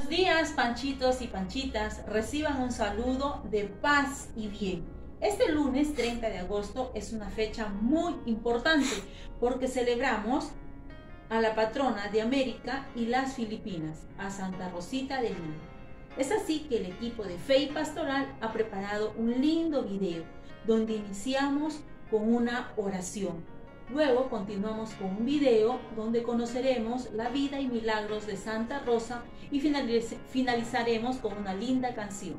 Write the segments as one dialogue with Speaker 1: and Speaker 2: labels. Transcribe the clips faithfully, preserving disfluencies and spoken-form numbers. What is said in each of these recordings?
Speaker 1: Buenos días, panchitos y panchitas, reciban un saludo de paz y bien. Este lunes treinta de agosto es una fecha muy importante porque celebramos a la patrona de América y las Filipinas, a Santa Rosita de Lima. Es así que el equipo de Fe y Pastoral ha preparado un lindo video donde iniciamos con una oración. Luego continuamos con un video donde conoceremos la vida y milagros de Santa Rosa y finaliz- finalizaremos con una linda canción.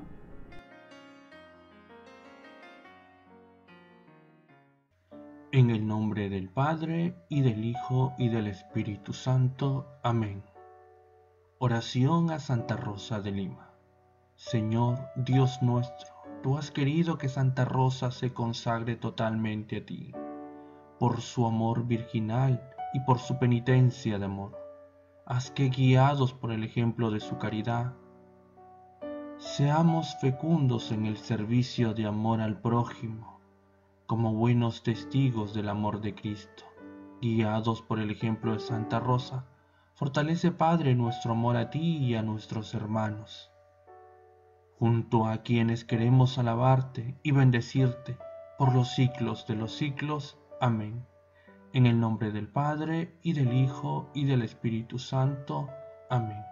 Speaker 2: En el nombre del Padre, y del Hijo, y del Espíritu Santo. Amén. Oración a Santa Rosa de Lima. Señor Dios nuestro, tú has querido que Santa Rosa se consagre totalmente a ti. Por su amor virginal y por su penitencia de amor, haz que, guiados por el ejemplo de su caridad, seamos fecundos en el servicio de amor al prójimo, como buenos testigos del amor de Cristo. Guiados por el ejemplo de Santa Rosa, fortalece, Padre, nuestro amor a ti y a nuestros hermanos, junto a quienes queremos alabarte y bendecirte por los siglos de los siglos. Amén. En el nombre del Padre, y del Hijo, y del Espíritu Santo. Amén.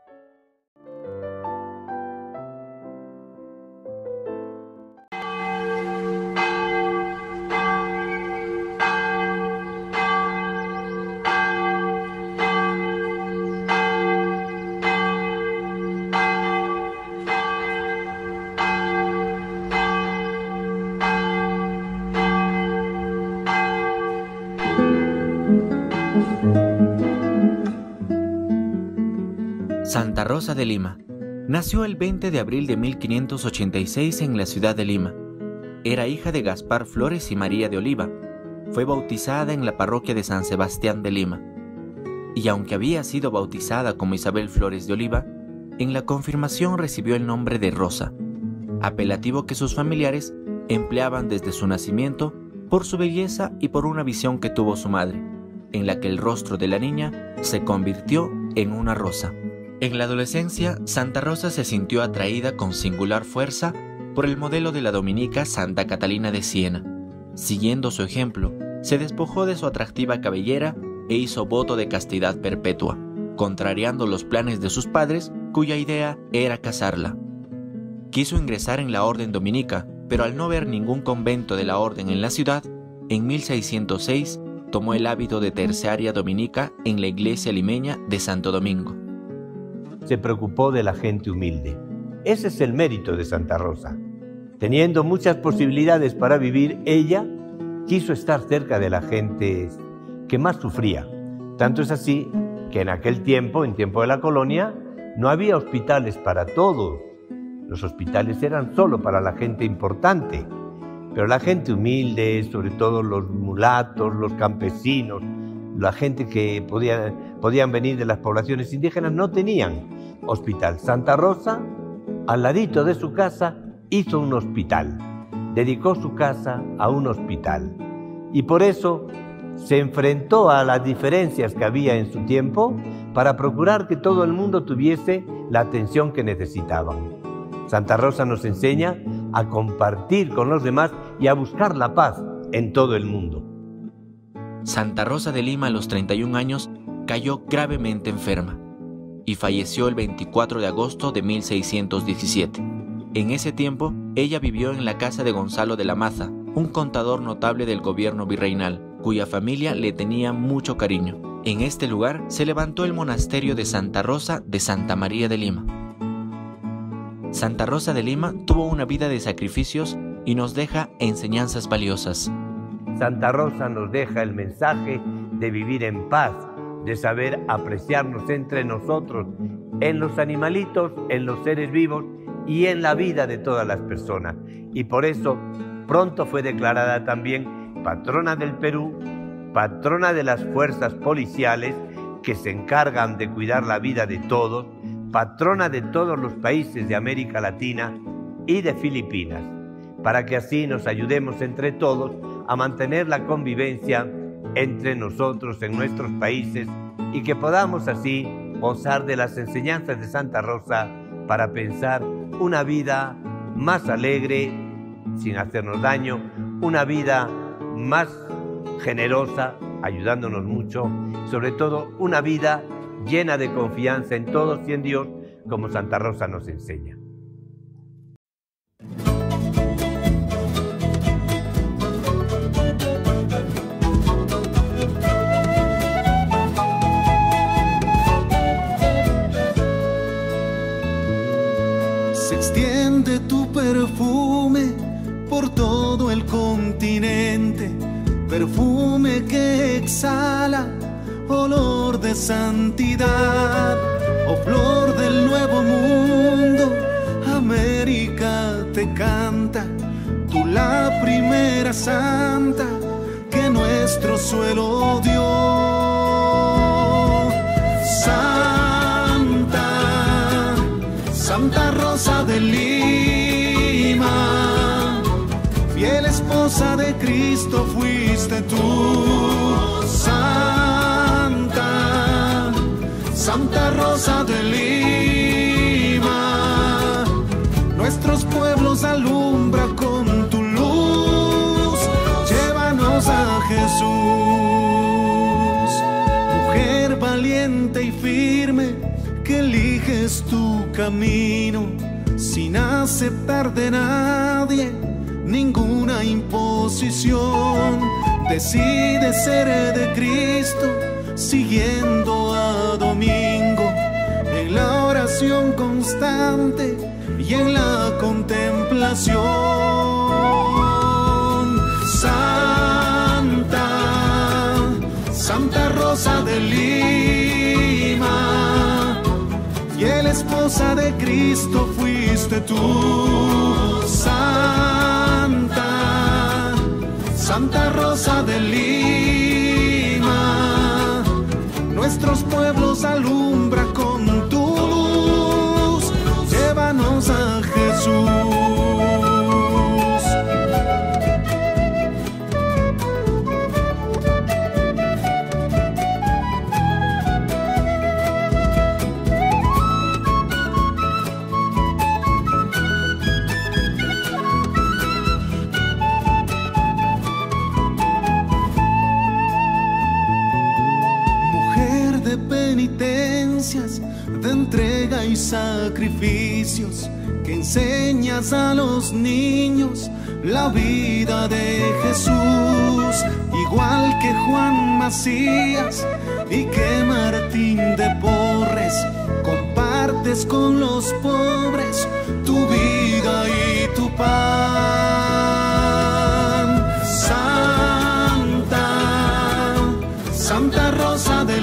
Speaker 3: Santa Rosa de Lima nació el veinte de abril de mil quinientos ochenta y seis en la ciudad de Lima. Era hija de Gaspar Flores y María de Oliva. Fue bautizada en la parroquia de San Sebastián de Lima. Y aunque había sido bautizada como Isabel Flores de Oliva, en la confirmación recibió el nombre de Rosa, apelativo que sus familiares empleaban desde su nacimiento por su belleza y por una visión que tuvo su madre, en la que el rostro de la niña se convirtió en una rosa. En la adolescencia, Santa Rosa se sintió atraída con singular fuerza por el modelo de la dominica Santa Catalina de Siena. Siguiendo su ejemplo, se despojó de su atractiva cabellera e hizo voto de castidad perpetua, contrariando los planes de sus padres, cuya idea era casarla. Quiso ingresar en la orden dominica, pero al no ver ningún convento de la orden en la ciudad, en mil seiscientos seis tomó el hábito de terciaria dominica en la iglesia limeña de Santo Domingo.
Speaker 4: Se preocupó de la gente humilde. Ese es el mérito de Santa Rosa. Teniendo muchas posibilidades para vivir, ella quiso estar cerca de la gente que más sufría. Tanto es así que en aquel tiempo, en tiempo de la colonia, no había hospitales para todos. Los hospitales eran solo para la gente importante. Pero la gente humilde, sobre todo los mulatos, los campesinos, la gente que podía, podían venir de las poblaciones indígenas, no tenían hospital. Santa Rosa, al ladito de su casa, hizo un hospital. Dedicó su casa a un hospital. Y por eso se enfrentó a las diferencias que había en su tiempo para procurar que todo el mundo tuviese la atención que necesitaban. Santa Rosa nos enseña a compartir con los demás y a buscar la paz en todo el mundo.
Speaker 3: Santa Rosa de Lima, a los treinta y un años, cayó gravemente enferma y falleció el veinticuatro de agosto de mil seiscientos diecisiete. En ese tiempo, ella vivió en la casa de Gonzalo de la Maza, un contador notable del gobierno virreinal, cuya familia le tenía mucho cariño. En este lugar se levantó el monasterio de Santa Rosa de Santa María de Lima. Santa Rosa de Lima tuvo una vida de sacrificios y nos deja enseñanzas valiosas.
Speaker 4: Santa Rosa nos deja el mensaje de vivir en paz, de saber apreciarnos entre nosotros, en los animalitos, en los seres vivos y en la vida de todas las personas. Y por eso pronto fue declarada también patrona del Perú, patrona de las fuerzas policiales que se encargan de cuidar la vida de todos, patrona de todos los países de América Latina y de Filipinas, para que así nos ayudemos entre todos a mantener la convivencia entre nosotros en nuestros países y que podamos así gozar de las enseñanzas de Santa Rosa para pensar una vida más alegre, sin hacernos daño, una vida más generosa, ayudándonos mucho, sobre todo una vida llena de confianza en todos y en Dios, como Santa Rosa nos enseña.
Speaker 5: Se extiende tu perfume por todo el continente, perfume que exhala olor de santidad, oh flor del nuevo mundo. América te canta, tú la primera santa que nuestro suelo dio. Santa, Santa Rosa de Lima, fiel esposa de Cristo fuiste tú. Santa, Santa Rosa de Lima, nuestros pueblos alumbra con tu luz, llévanos a Jesús. Mujer valiente y firme, que eliges tu camino, sin aceptar de nadie ninguna imposición. Decides ser de Cristo, siguiendo a Domingo, en la oración constante y en la contemplación. Santa, Santa Rosa de Lima, fiel esposa de Cristo fuiste tú. Santa, Santa Rosa de Lima, nuestros pueblos alumbra con tu luz, llévanos a Jesús. De entrega y sacrificios, que enseñas a los niños la vida de Jesús, igual que Juan Macías y que Martín de Porres, compartes con los pobres tu vida y tu pan. Santa, Santa Rosa de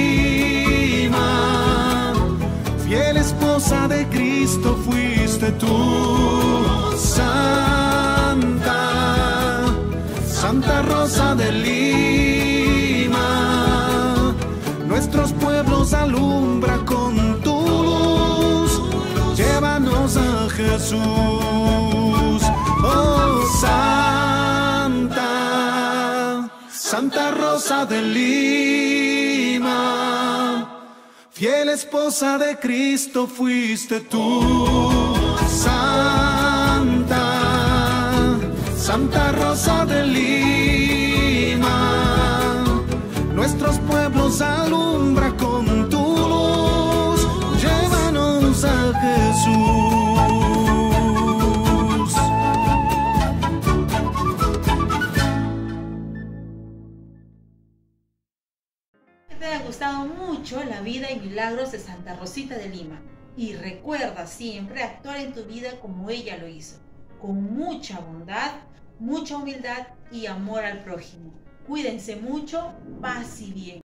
Speaker 5: Lima, fiel esposa de Cristo fuiste tú. Santa, Santa Rosa de Lima, nuestros pueblos alumbra con tu luz, llévanos a Jesús. Oh Santa, Santa Rosa de Lima, fiel esposa de Cristo fuiste tú. Santa, Santa Rosa de Lima, nuestros pueblos alumbra con tu luz, llévanos a Jesús.
Speaker 1: Te ha gustado mucho la vida y milagros de Santa Rosita de Lima, y recuerda siempre actuar en tu vida como ella lo hizo, con mucha bondad, mucha humildad y amor al prójimo. Cuídense mucho, paz y bien.